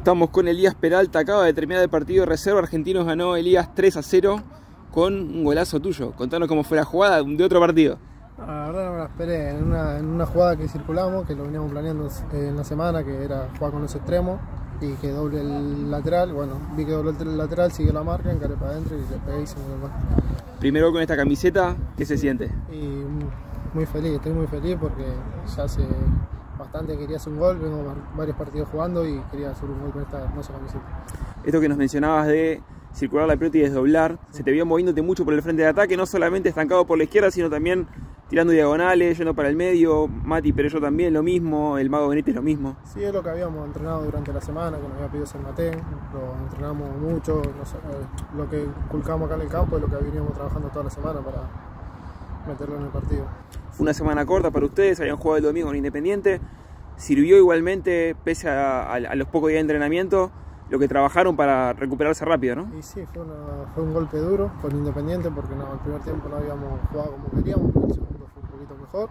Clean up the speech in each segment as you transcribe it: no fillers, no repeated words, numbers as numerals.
Estamos con Elías Peralta, acaba de terminar el partido de reserva. Argentinos ganó Elías 3-0 con un golazo tuyo. Contanos cómo fue la jugada de otro partido. No, la verdad no me la esperé. En una jugada que circulamos, que lo veníamos planeando en la semana, que era jugar con los extremos y que doble el lateral. Bueno, vi que dobló el lateral, siguió la marca, encaré para adentro y le pegué y se me dio. Primero con esta camiseta, ¿qué se siente? Y muy feliz, estoy muy feliz porque ya hace bastante quería hacer un gol, vengo varios partidos jugando y quería hacer un gol con esta hermosa camiseta. Esto que nos mencionabas de circular la pelota y desdoblar, se te vio moviéndote mucho por el frente de ataque, no solamente estancado por la izquierda, sino también tirando diagonales, yendo para el medio. Mati Perello también lo mismo, el Mago Benítez lo mismo. Sí, es lo que habíamos entrenado durante la semana, que nos había pedido San Matén, lo entrenamos mucho, lo que inculcamos acá en el campo es lo que veníamos trabajando toda la semana para meterlo en el partido. Fue una semana corta para ustedes, habían jugado el domingo en Independiente. ¿Sirvió igualmente, pese a los pocos días de entrenamiento, lo que trabajaron para recuperarse rápido, no? Y sí, fue un golpe duro con Independiente porque no, el primer tiempo no habíamos jugado como queríamos, pero el segundo fue un poquito mejor.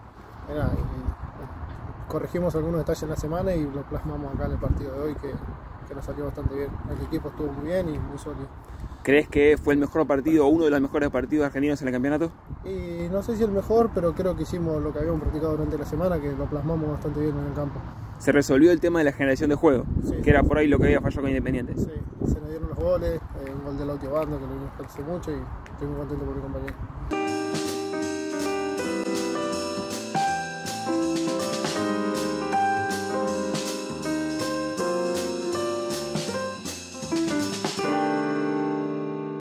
Corregimos algunos detalles en la semana y lo plasmamos acá en el partido de hoy, que nos salió bastante bien. El equipo estuvo muy bien y muy sólido. ¿Crees que fue el mejor partido o uno de los mejores partidos argentinos en el campeonato? Y no sé si el mejor, pero creo que hicimos lo que habíamos practicado durante la semana, que lo plasmamos bastante bien en el campo. Se resolvió el tema de la generación de juego, sí, que era por ahí lo que había fallado con Independiente. Sí, se nos dieron los goles, un gol de Lauti Bando que lo vimos hace mucho y estoy muy contento por mi compañero.